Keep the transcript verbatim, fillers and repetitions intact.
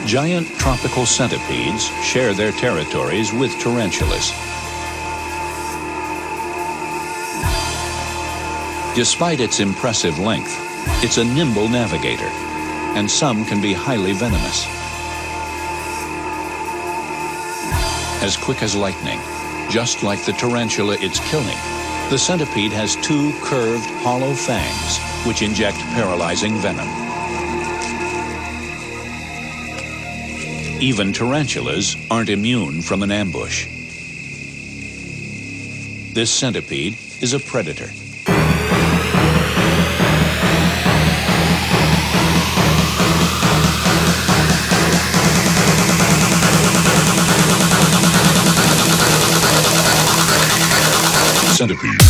Giant tropical centipedes share their territories with tarantulas. Despite its impressive length, it's a nimble navigator, and some can be highly venomous. As quick as lightning, just like the tarantula it's killing, the centipede has two curved, hollow fangs which inject paralyzing venom. Even tarantulas aren't immune from an ambush. This centipede is a predator. Centipede.